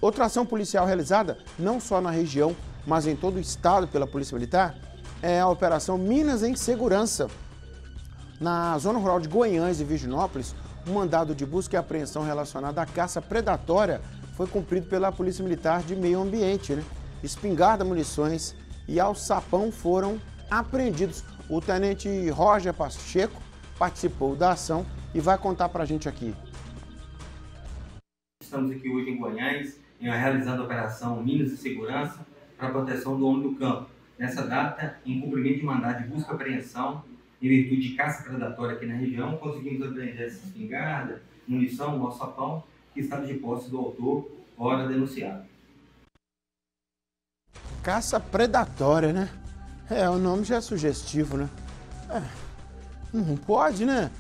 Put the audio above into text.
Outra ação policial realizada, não só na região, mas em todo o estado pela Polícia Militar, é a Operação Minas em Segurança. Na zona rural de Goiânia e Virginópolis, um mandado de busca e apreensão relacionado à caça predatória foi cumprido pela Polícia Militar de Meio Ambiente, Espingarda, munições e alçapão foram apreendidos. O tenente Roger Pacheco participou da ação e vai contar pra gente aqui. Estamos aqui hoje em Goiânia, realizando a Operação Minas em Segurança para a proteção do homem do campo. Nessa data, em cumprimento de mandado de busca e apreensão, em virtude de caça predatória aqui na região, conseguimos apreender essa espingarda, munição, o alçapão, que estava de posse do autor, ora denunciado. Caça predatória, né? O nome já é sugestivo, né? Não pode, né?